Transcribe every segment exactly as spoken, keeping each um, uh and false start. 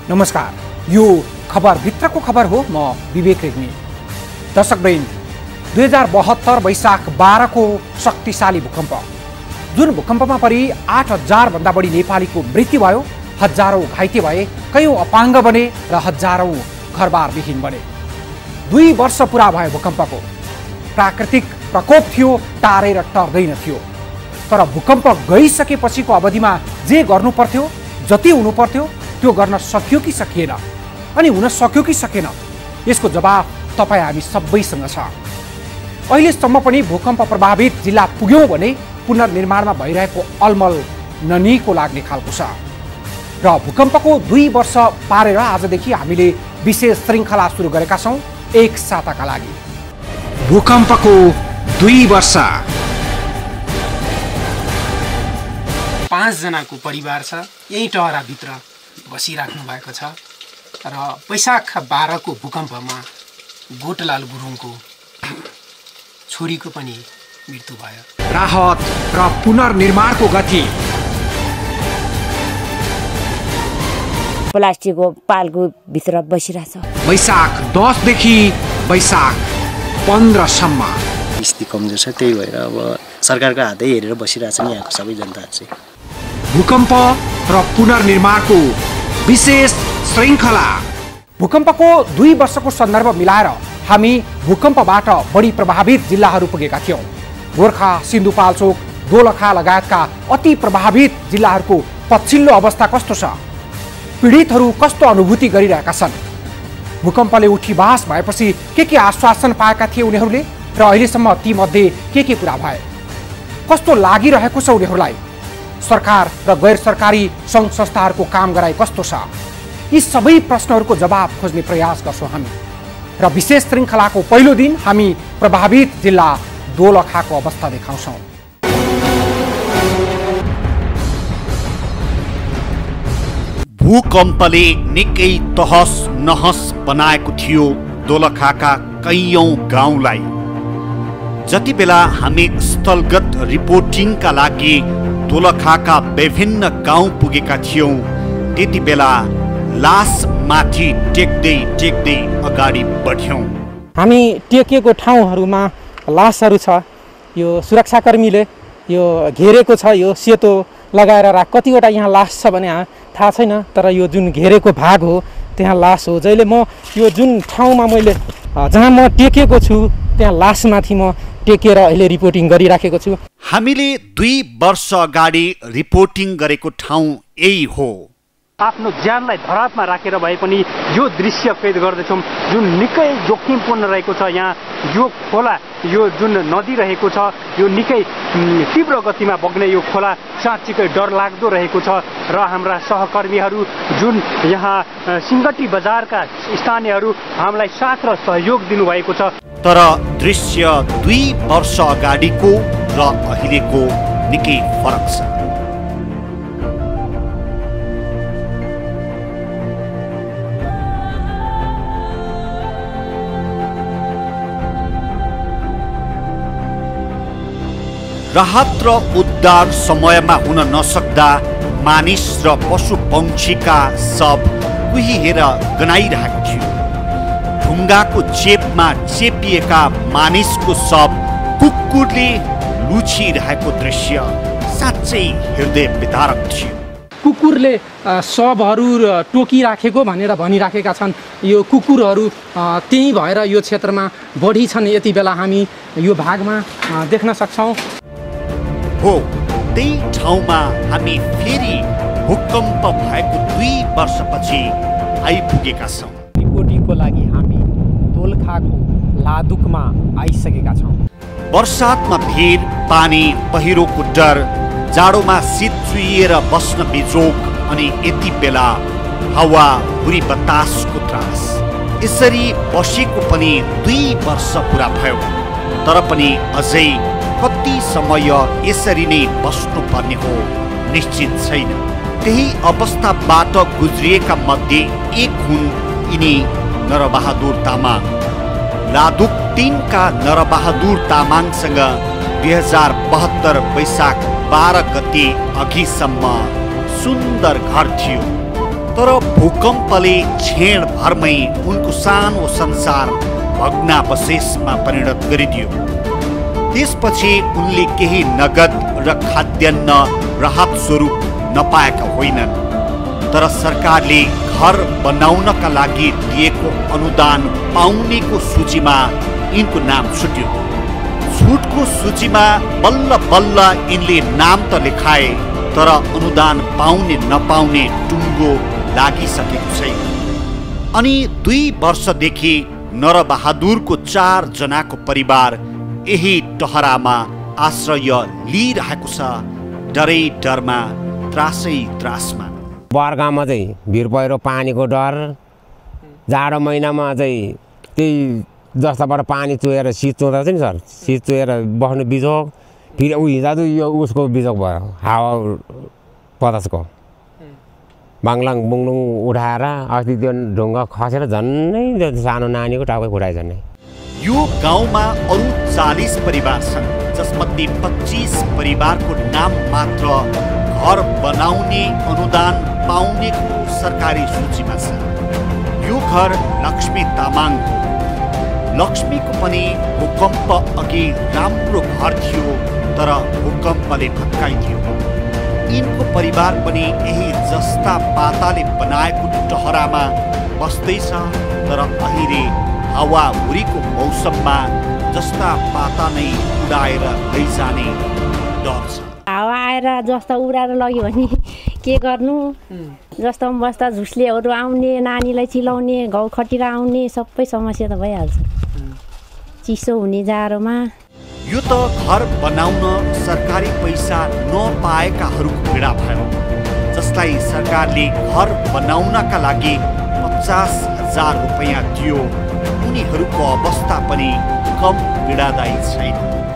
नमस्कार, यो खबर भित्रको खबर हो। म विवेक रेग्मी। दर्शकवृन्द, दुई हजार बहत्तर वैशाख बाह्र को शक्तिशाली भूकम्प, जुन भूकम्पमा परि आठ हजार भन्दा बढी नेपालीको मृत्यु भयो, हजारौं घाइते भए, कयौं अपाङ्ग बने र हजारौं घरबार विहीन बने। दुई वर्ष पुरा भयो भूकम्पको। प्राकृतिक प्रकोप थियो, टारेर टर्दैन थियो। तर भूकम्प गइसकेपछिको अवधिमा जे गर्नु पर्थ्यो, जति हुनु पर्थ्यो त्यो गर्न सक्यो कि सकिएन, अनि हुन सक्यो कि सकेन, यसको जवाफ तपाईँ हामी सबैसँग छ। अहिलेसम्म पनि भूकम्प प्रभावित जिल्ला पुग्यौँ भने पुनर्निर्माणमा भइरहेको अलमल ननिको लाग्ने खालको छ। र भूकम्पको दुई वर्ष पारेर आजदेखि हामीले विशेष श्रृङ्खला सुरु गरेका छौँ एक साताका लागि। भूकम्पको दुई वर्ष। पाँच जनाको परिवार छ, यही टहराभित्र बसिराख्नु भएको छ। र वैशाख बाह्र को भूकम्पमा गोटलाल गुरुङको छोरीको पनि मृत्यु भयो। राहत र पुनर्निर्माणको गति। प्लास्टिकको पालको भित्र बसिरहेछ। वैशाख दस देखि वैशाख पन्ध्र सम्म स्थिति कमजोर छ, त्यही भएर अब सरकारको हातै हेरेर बसिरहेछन् यहाँको सबै जनताहरू चाहिँ। भूकम्प र पुनर्निर्माणको विशेष श्रृङ्खला। भूकम्पको दुई वर्षको सन्दर्भ मिलाएर हामी भूकम्पबाट बढी प्रभावित जिल्लाहरू पुगेका थियौँ। गोर्खा, सिन्धुपाल्चोक, दोलखा लगायतका अति प्रभावित जिल्लाहरूको पछिल्लो अवस्था कस्तो छ, पीडितहरू कस्तो अनुभूति गरिरहेका छन्, भूकम्पले उठीबास भएपछि के के आश्वासन पाएका थिए उनीहरूले र अहिलेसम्म तीमध्ये के के पुरा भए, कस्तो लागिरहेको छ उनीहरूलाई, सरकार र गैर सरकारी सङ्घ संस्थाहरूको काम गराइ कस्तो छ, यी सबै प्रश्नहरूको जवाब खोज्ने प्रयास गर्छौँ हामी। र विशेष श्रृङ्खलाको पहिलो दिन हामी प्रभावित जिल्ला दोलखाको अवस्था देखाउँछौँ। भूकम्पले निकै तहस नहस बनाएको थियो दोलखाका कैयौं गाउँलाई। जति बेला हामी स्थलगत रिपोर्टिङका लागि दोलखाका विभिन्न गाउँ पुगेका थियौँ, त्यति बेला लास माथि टेक्दै टेक्दै अगाडि बढ्यौँ। हामी टेकेको ठाउँहरूमा लासहरू छ। यो सुरक्षाकर्मीले यो घेरेको छ, यो सेतो लगाएर राख। कतिवटा यहाँ लास छ भने थाहा छैन, तर यो जुन घेरेको भाग हो त्यहाँ लास हो। जहिले म यो जुन ठाउँमा मैले जहाँ म टेकेको छु त्यहाँ लासमाथि म टेकेर अहिले रिपोर्टिङ गरिराखेको छु। हामीले दुई वर्ष अगाडि रिपोर्टिङ गरेको ठाउँ यही हो। आफ्नो ज्यानलाई धरापमा राखेर भए पनि यो दृश्य कैद गर्दछौँ, जुन निकै जोखिमपूर्ण रहेको छ। यहाँ यो खोला, यो जुन नदी रहेको छ, यो निकै तीव्र गतिमा बग्ने यो खोला साँच्चीकै डरलाग्दो रहेको छ। र हाम्रा सहकर्मीहरू जुन यहाँ सिङ्गटी बजारका स्थानीयहरू हामीलाई साथ र सहयोग दिनुभएको छ। तर दृश्य दुई वर्ष अगाडिको र अहिलेको निकै फरक छ। राहत र उद्धार समयमा हुन नसक्दा मानिस र पशु पंक्षीका शव कुहिएर गनाइरहेको थियो। ढुङ्गाको चेपमा चेपिएका मानिसको शव कुकुरले लुछिरहेको दृश्य साँच्चै हृदय विदारक थियो। कुकुरले शवहरू टोकिराखेको भनेर भनिराखेका छन्। यो कुकुरहरू त्यही भएर यो क्षेत्रमा बढी छन्। यति बेला हामी यो भागमा देख्न सक्छौँ। हो, त्यही ठाउँमा हामी फेरि भूकम्प भएको दुई वर्षपछि आइपुगेका छौँ। रिपोर्टिङको लागि हामी दोलखाको लादुकमा आइसकेका छौँ। बर्सातमा भिड, पानी, पहिरोको डर, जाडोमा शीत चुहिएर बस्न बिजोग, अनि यति बेला हावा हुरी बतासको त्रास। यसरी बसेको पनि दुई वर्ष पुरा भयो। तर पनि अझै कति समय यसरी नै बस्नुपर्ने हो निश्चित छैन। त्यही अवस्थाबाट गुज्रिएका मध्ये एक हुन् यिनी नरबहादुर तामाङ। लादुक तीनका नरबहादुर तामाङसँग दुई हजार बहत्तर वैशाख बाह्र गते अघिसम्म सुन्दर घर थियो। तर भूकम्पले क्षण भरमै उनको सानो संसार भग्नावशेषमा परिणत गरिदियो। त्यसपछि उनले केही नगद र खाद्यान्न राहत स्वरूप नपाएका होइनन्, तर सरकारले घर बनाउनका लागि दिएको अनुदान पाउनेको सूचीमा यिनको नाम छुट्यो। छुटको सूचीमा बल्ल बल्ल यिनले नाम त लेखाए, तर अनुदान पाउने नपाउने टुङ्गो लागिसकेको छैन। अनि दुई वर्षदेखि नरबहादुरको चार जनाको परिवार यही टहरामा आश्रय लिइरहेको छ, डरै डरमा, त्रासै त्रासमा। बर्खामा चाहिँ भिर पहिरो पानीको डर, जाडो महिनामा चाहिँ त्यही जस्ताबाट पानी चुहेर शीत चुहुँदा चाहिँ नि सर, शीत चुहेर बस्नु बिजोग, फेरि ऊ हिँड्दा यो उसको बिजोग भयो, हावा पतासको बाङलाङ बुङलुङ उठाएर अस्ति त्यो ढुङ्गा खसेर झन्नै सानो नानीको टाउकै फुटाए झन्नै। यो गाउँमा अरू चालिस परिवार छन्, जसमध्ये पच्चिस परिवारको नाम मात्र घर बनाउने अनुदान पाउनेको सरकारी सूचीमा छ। यो घर लक्ष्मी तामाङ, लक्ष्मीको पनि भूकम्प अघि राम्रो घर थियो, तर भूकम्पले भत्काइदियो। यिनको परिवार पनि यही जस्ता पाताले बनाएको टहरामा बस्दैछ, तर अहिले हावाहुरीको मौसममा जस्ता पाता नै उडाएर लैजाने डर छ। हावा आएर जस्तो उडाएर लग्यो भने के गर्नु, जस्तोमा बस्दा झुस्लेहरू आउने, नानीलाई चिलाउने, घाउ खटिएर आउने, सबै समस्या त भइहाल्छ चिसो हुने जाडोमा। यो त घर बनाउन सरकारी पैसा नपाएकाहरूको पीडा भयो, जसलाई सरकारले घर बनाउनका लागि पचास हजार रुपियाँ दियो। उनीहरूको अवस्था पनि कम पीडादायी छैन।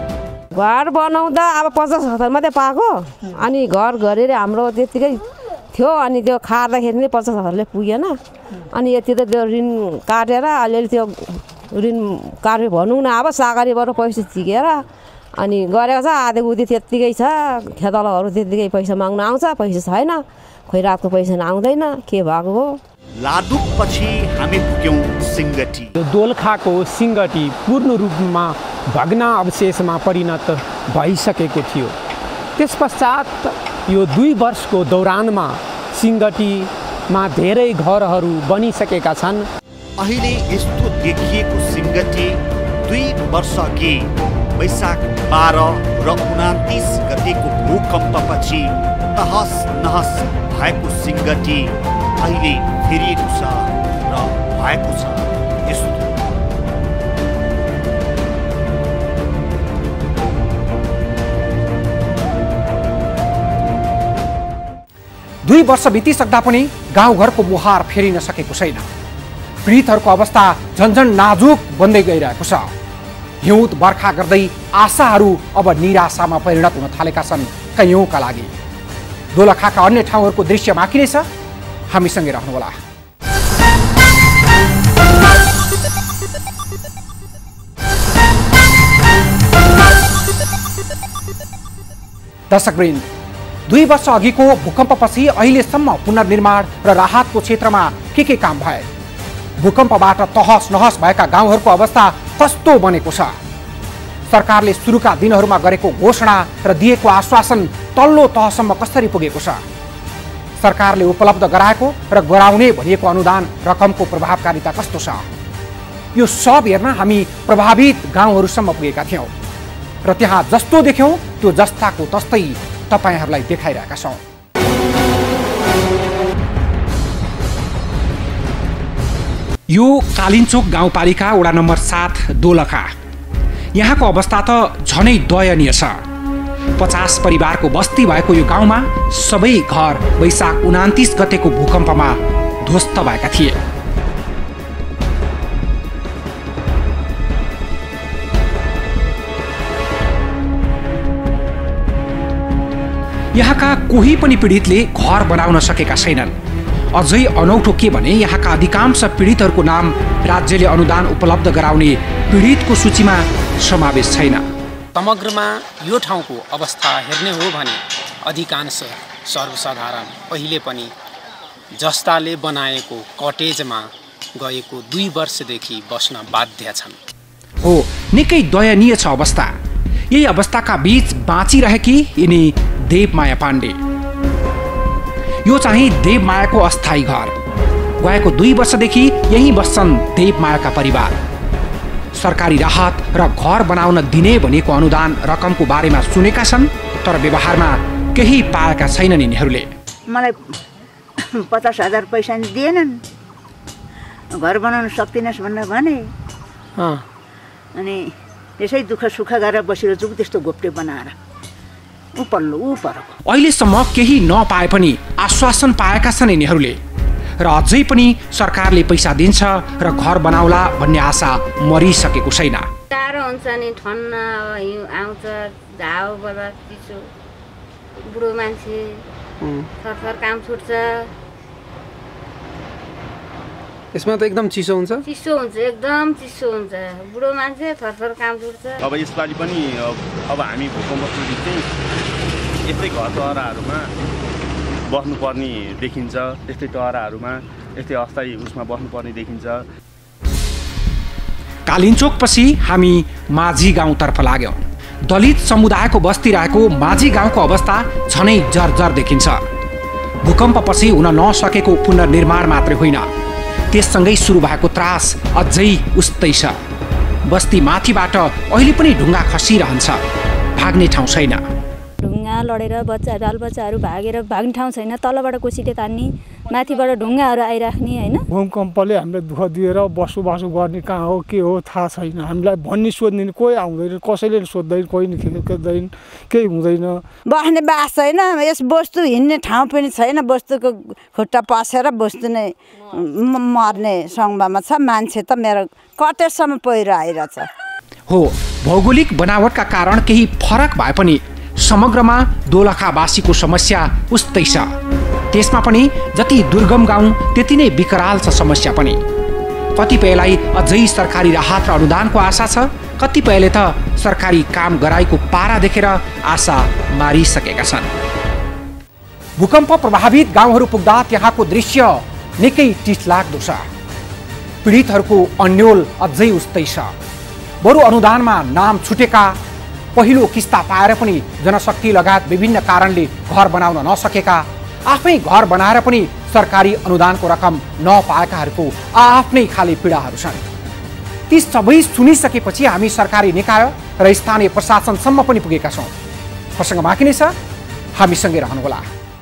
घर बनाउँदा अब पचास हजार मात्रै पाएको, अनि घर गरेर हाम्रो त्यतिकै थियो, अनि त्यो खार्दाखेरि नै पचास हजारले पुगेन, अनि यति त त्यो ऋण काटेर अलिअलि त्यो ऋण काट्यो भनौँ न, अब सागरीबाट पैसा झिकेर अनि गरेको छ। आधी उधी त्यत्तिकै छ, खेतालाहरू त्यत्तिकै पैसा माग्न आउँछ, पैसा छैन, खोइ रातको पैसा आउँदैन, के भएको हो। लादुकपछि हामी पुग्यौँ सिङ्गटी। दोलखाको सिङ्गटी पूर्ण रूपमा भग्ना अवशेषमा परिणत भइसकेको थियो। त्यस पश्चात यो दुई वर्षको दौरानमा सिङ्गटीमा धेरै घरहरू बनिसकेका छन्। अहिले यस्तो देखिएको सिङ्गटी दुई वर्ष अघि वैशाख बाह्र र उनातिस गतेको भूकम्पपछि तहस नहस भएको सिङ्गटी अहिले फेरिएको छ र भएको छ यस्तो। दुई वर्ष बितिसक्दा पनि गाउँघरको मुहार फेरिन सकेको छैन। पीडितहरूको अवस्था झन्झन नाजुक बन्दै गइरहेको छ। हिउँद बर्खा गर्दै आशाहरू अब निराशामा परिणत हुन थालेका छन् कैयौँका लागि। दोलखाका अन्य ठाउँहरूको दृश्य बाँकी नै छ, हामीसँगै रहनुहोला। दर्शकवृन्द, दुई वर्ष अघिको भूकम्पपछि अहिलेसम्म पुनर्निर्माण र राहतको क्षेत्रमा के के काम भए, भूकम्पबाट तहस नहस भएका गाउँहरूको अवस्था कस्तो बनेको छ, सरकारले सुरुका दिनहरूमा गरेको घोषणा र दिएको आश्वासन तल्लो तहसम्म कसरी पुगेको छ, सरकारले उपलब्ध गराएको र गराउने भनिएको अनुदान रकमको प्रभावकारिता कस्तो छ, यो सब हेर्न हामी प्रभावित गाउँहरूसम्म पुगेका थियौँ र त्यहाँ जस्तो देख्यौँ त्यो जस्ताको तस्तै तपाईहरूलाई देखाइरहेका छौँ। यो कालिन्चोक गाउँपालिका वडा नम्बर सात दोलखा। यहाँको अवस्था त झनै दयनीय छ। पचास परिवारको बस्ती भएको यो गाउँमा सबै घर वैशाख उनातिस गतेको भूकम्पमा ध्वस्त भएका थिए। यहाँका कोही पनि पीडितले घर बनाउन सकेका छैनन्। अझै अनौठो के भने यहाँका अधिकांश पीडितहरूको नाम राज्यले अनुदान उपलब्ध गराउने पीडितको सूचीमा समावेश छैन। समग्रमा यो ठाउँको अवस्था हेर्ने हो भने अधिकांश सर्वसाधारण पहिले पनि जस्ताले बनाएको कटेजमा गएको दुई वर्षदेखि बस्न बाध्य छन्। हो, निकै दयनीय छ अवस्था। यही अवस्थाका बीच बाँचिरहेकी यिनी देवमाया पाण्डे। यो चाहिँ देवमायाको अस्थायी घर। गएको दुई वर्षदेखि यही बस्छन् देवमायाका परिवार। सरकारी राहत र घर बनाउन दिने भनेको अनुदान रकमको बारेमा सुनेका छन्, तर व्यवहारमा केही पाएका छैनन् यिनीहरूले। मलाई पचास हजार पैसा दिएनन्, घर बनाउन सक्दिनस् भनेर भने। अनि यसै दुःख सुख गरेर बसिरहेको छु, त्यस्तो घोप्टे बनाएर ऊ पल्लो ऊ परको। अहिलेसम्म केही नपाए पनि आश्वासन पाएका छन् यिनीहरूले र अझै पनि सरकारले पैसा दिन्छ र घर बनाउला भन्ने आशा मरिसकेको छैन। टाढो हुन्छ नि, ठन्न हिउँ आउँछ, झाउबाट चिसो, बुढो मान्छे थरथर काम छुट्छ। यसमा त एकदम चिसो हुन्छ, चिसो हुन्छ, एकदम चिसो हुन्छ, बुढो मान्छे थरथर काम छुट्छ। अब यसपालि पनि अब हामी भूकम्प पीडित चाहिँ यस्तै घर टहराहरूमा बस्नुपर्ने देखिन्छ, त्यस्तै टहराहरूमा यस्तै अस्थायी उसमा बस्नुपर्ने देखिन्छ। कालिन्चोकपछि हामी माझी गाउँतर्फ लाग्यौँ। दलित समुदायको बस्ती रहेको माझी गाउँको अवस्था झनै जर्जर देखिन्छ। भूकम्पपछि हुन नसकेको पुनर्निर्माण मात्रै होइन, त्यससँगै सुरु भएको त्रास अझै उस्तै छ। बस्ती माथिबाट अहिले पनि ढुङ्गा खसिरहन्छ, भाग्ने ठाउँ छैन। ढुङ्गा लडेर बच्चा बालबच्चाहरू भागेर भाग्ने ठाउँ छैन, तलबाट कोसीले तान्ने, माथिबाट ढुङ्गाहरू आइराख्ने होइन। भूकम्पले हामीलाई दुःख दिएर बसोबासो गर्ने कहाँ हो के हो थाहा छैन। हामीलाई भन्ने सोध्ने कोही आउँदैन, कसैले सोध्दैन, कोही खेल्दैन, केही हुँदैन। बस्ने बास छैन, यस वस्तु हिँड्ने ठाउँ पनि छैन। वस्तुको खुट्टा पसेर वस्तु नै मर्ने सङ्गमा छ। मान्छे त मेरो कटेसम्म पहिरो आइरहेछ। हो, भौगोलिक बनावटका कारण केही फरक भए पनि समग्रमा दोलखावासीको समस्या उस्तै छ। त्यसमा पनि जति दुर्गम गाउँ त्यति नै विकराल छ समस्या पनि। कतिपयलाई अझै सरकारी राहत र अनुदानको आशा छ, कतिपयले त सरकारी काम गराएको पारा देखेर आशा मारिसकेका छन्। भूकम्प प्रभावित गाउँहरू पुग्दा त्यहाँको दृश्य निकै टिठलाग्दो छ। पीडितहरूको अन्योल अझै उस्तै छ। बरु अनुदानमा नाम छुटेका, पहिलो किस्ता पाएर पनि जनशक्ति लगायत विभिन्न कारणले घर बनाउन नसकेका, आफै घर बनाएर पनि सरकारी अनुदानको रकम नपाएकाहरूको आफ्नै खाले पीडाहरू छन्। ती सबै सुनिसकेपछि हामी सरकारी निकाय र स्थानीय प्रशासनसम्म पनि पुगेका छौँ। प्रसङ्ग बाँकी नै छ, हामीसँगै रहनुहोला।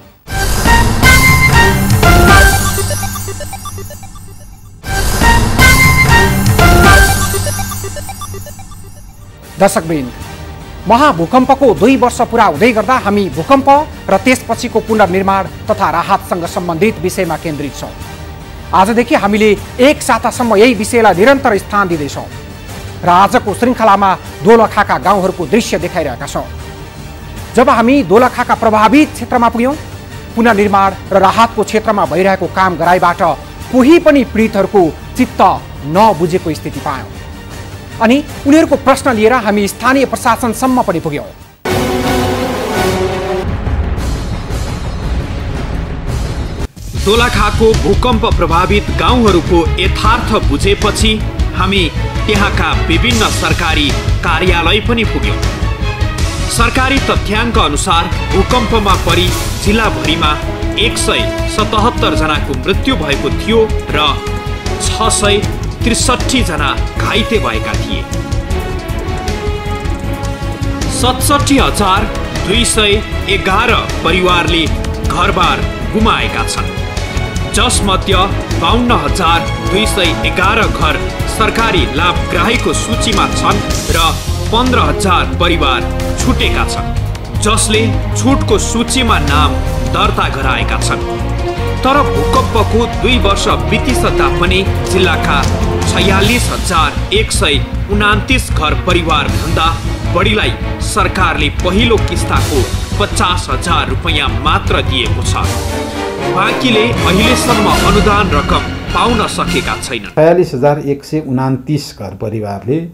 दर्शकवृन्द, महाभूकम्पको दुई वर्ष पुरा हुँदै गर्दा हामी भूकम्प र त्यसपछिको पुनर्निर्माण तथा राहतसँग सम्बन्धित विषयमा केन्द्रित छौँ। आजदेखि हामीले एक सातासम्म यही विषयलाई निरन्तर स्थान दिँदैछौँ र आजको श्रृङ्खलामा दोलखाका गाउँहरूको दृश्य देखाइरहेका छौँ। जब हामी दोलखाका प्रभावित क्षेत्रमा पुग्यौँ, पुनर्निर्माण र राहतको क्षेत्रमा भइरहेको काम गराइबाट कोही पनि पीडितहरूको चित्त नबुझेको स्थिति पायौँ। अनि उनीहरूको प्रश्न लिएर हामी स्थानीय प्रशासनसम्म पनि पुग्यौँ। दोलखाको भूकम्प प्रभावित गाउँहरूको यथार्थ बुझेपछि हामी त्यहाँका विभिन्न सरकारी कार्यालय पनि पुग्यौँ। सरकारी तथ्याङ्क अनुसार भूकम्पमा परि जिल्लाभरिमा एक सय सतहत्तर जनाको मृत्यु भएको थियो र छ सय त्रिसठी जना घाइते भएका थिए। सतसठी हजार दुई सय एघार परिवारले घरबार गुमाएका छन्, जसमध्ये बाहन्न हजार दुई सय एघार घर सरकारी लाभग्राहीको सूचीमा छन् र पन्ध्र हजार परिवार छुटेका छन्, जसले छुटको सूचीमा नाम दर्ता गराएका छन्। तर भूकम्पको दुई वर्ष बितिसक्दा पनि जिल्लाका छयालिस हजार एक सय उनातिस घर परिवार भन्दा बढीलाई सरकारले पहिलो किस्ताको पचास हजार रुपियाँ मात्र दिएको छ। बाँकीले अहिलेसम्म अनुदान रकम पाउन सकेका छैनन्। छयालिस हजार एक सय उनातिस घर परिवारले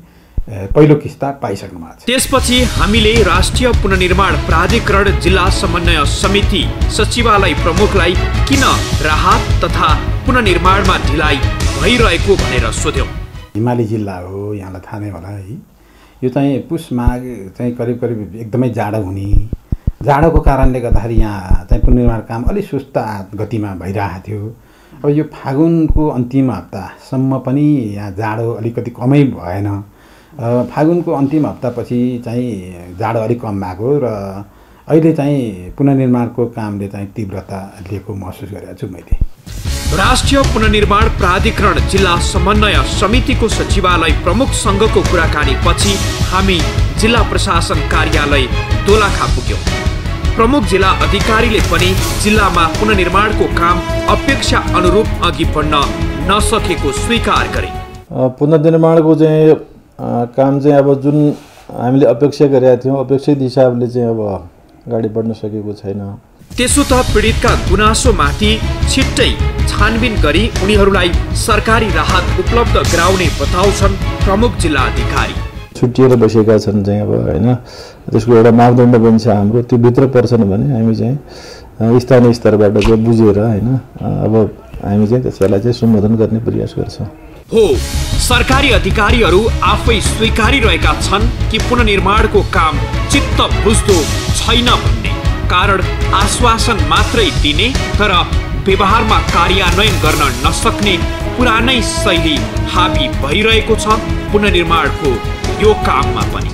पहिलो किस्ता पाइसक्नु भएको छ। त्यसपछि हामीले राष्ट्रिय पुनर्निर्माण प्राधिकरण जिल्ला समन्वय समिति सचिवालय प्रमुखलाई किन राहत तथा पुनर्निर्माणमा ढिलाइ भइरहेको भनेर सोध्यौं। हिमाली जिल्ला हो, यहाँलाई थाहा नै होला है। यो चाहिँ पुस माघ चाहिँ करिब करिब एकदमै जाडो हुने, जाडोको कारणले गर्दाखेरि यहाँ चाहिँ पुनर्निर्माण काम अलिक सुस्त गतिमा भइरहेको थियो। अब यो फागुनको अन्तिम हप्तासम्म पनि यहाँ जाडो अलिकति कमै भएन। फागुनको अन्तिम हप्तापछि चाहिँ जाडो अलिक कम भएको र अहिले चाहिँ पुनर्निर्माणको कामले चाहिँ तीव्रता लिएको महसुस गरेको छु मैले। राष्ट्रिय पुनर्निर्माण प्राधिकरण जिल्ला समन्वय समितिको सचिवालय प्रमुखसँगको कुराकानी पछि हामी जिल्ला प्रशासन कार्यालय दोलखा पुग्यौं। प्रमुख जिल्ला अधिकारीले पनि जिल्लामा पुनर्निर्माणको काम अपेक्षा अनुरूप अघि बढ्न नसकेको स्वीकार गरे। पुनर्निर्माणको चाहिँ काम चाहिँ अब जुन हामीले अपेक्षा गरेका थियौँ अपेक्षित हिसाबले चाहिँ अब अगाडि बढ्न सकेको छैन। त्यसो त पीडितका गुनासोमाथि छिट्टै छानबिन गरी उनीहरूलाई सरकारी राहत उपलब्ध गराउने बताउँछन् प्रमुख जिल्ला अधिकारी। छुट्टिएर बसेका छन् चाहिँ अब होइन, त्यसको एउटा मापदण्ड पनि छ हाम्रो, त्यो भित्र पर्छन् भने हामी चाहिँ स्थानीय स्तरबाट चाहिँ बुझेर होइन अब हामी चाहिँ त्यसलाई चाहिँ सम्बोधन गर्ने प्रयास गर्छौँ। हो, सरकारी अधिकारीहरू आफै स्वीकारिरहेका छन् कि पुनर्निर्माणको काम चित्त बुझ्दो छैन भन्ने, कारण आश्वासन मात्रै दिने तर व्यवहारमा कार्यान्वयन गर्न नसक्ने पुरानै शैली हाबी भइरहेको छ पुनर्निर्माणको यो काममा पनि।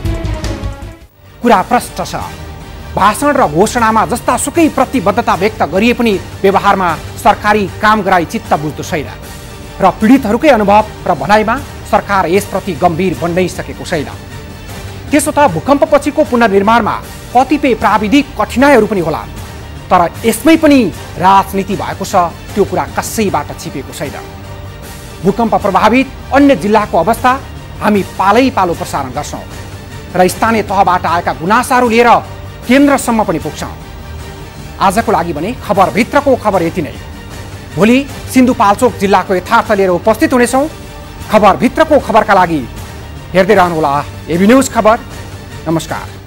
कुरा प्रष्ट छ। भाषण र घोषणामा जस्ता सुकै प्रतिबद्धता व्यक्त गरिए पनि व्यवहारमा सरकारी काम गराई चित्त बुझ्दो छैन र पीडितहरूकै अनुभव र भनाइमा सरकार यसप्रति गम्भीर बन्नै सकेको छैन। त्यसो त भूकम्पपछिको पुनर्निर्माणमा कतिपय प्राविधिक कठिनाइहरू पनि होला, तर यसमै पनि राजनीति भएको छ, त्यो कुरा कसैबाट छिपेको छैन। भूकम्प प्रभावित अन्य जिल्लाको अवस्था हामी पालै पालो प्रसारण गर्छौँ र स्थानीय तहबाट आएका गुनासाहरू लिएर केन्द्रसम्म पनि पुग्छौँ। आजको लागि भने खबरभित्रको खबर यति नै। भोलि सिन्धुपाल्चोक जिल्लाको यथार्थ लिएर उपस्थित हुनेछौँ। खबरभित्रको खबरका लागि हेर्दै रहनुहोला एबी न्युज खबर। नमस्कार।